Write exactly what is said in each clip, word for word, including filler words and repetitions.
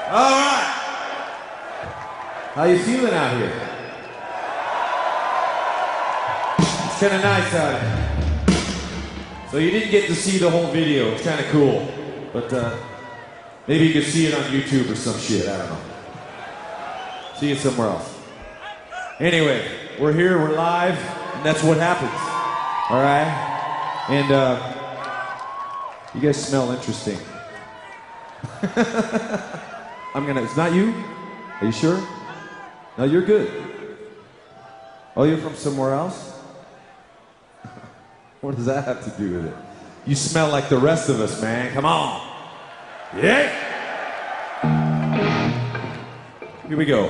All right. How you feeling out here? It's kind of nice out here. So you didn't get to see the whole video. It's kind of cool. But uh, maybe you can see it on YouTube or some shit. I don't know. See it somewhere else. Anyway, we're here. We're live. And that's what happens. All right? And uh, you guys smell interesting. I'm gonna, it's not you? Are you sure? No, you're good. Oh, you're from somewhere else? What does that have to do with it? You smell like the rest of us, man. Come on. Yeah. Here we go.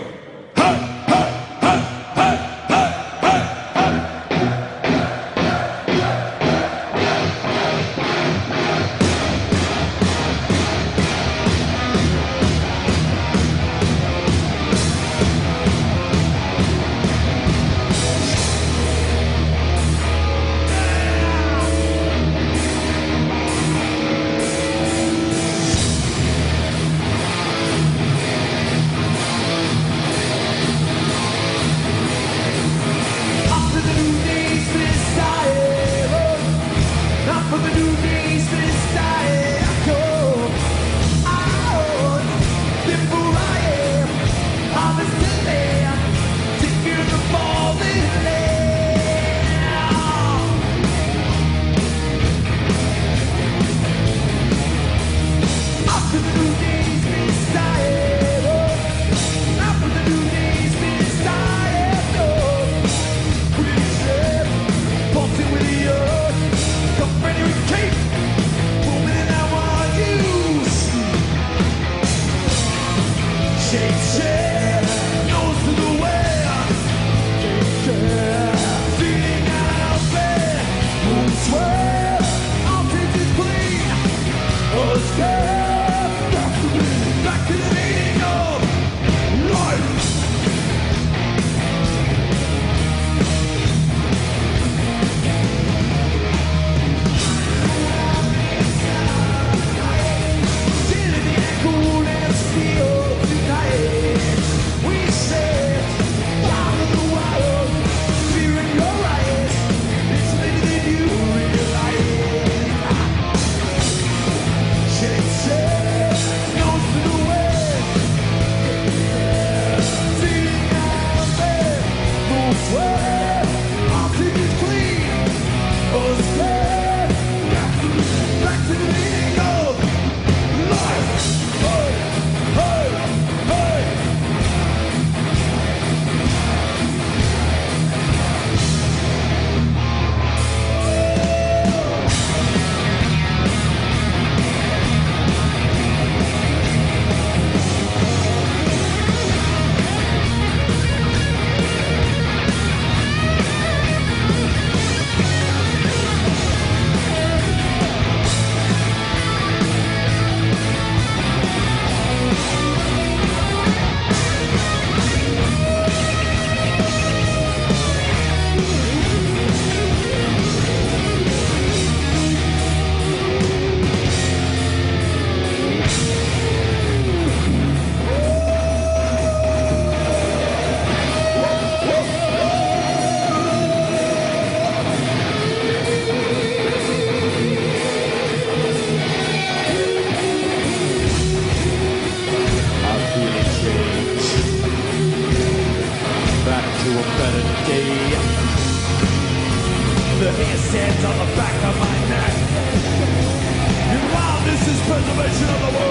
On the back of my neck. And while this is preservation of the world.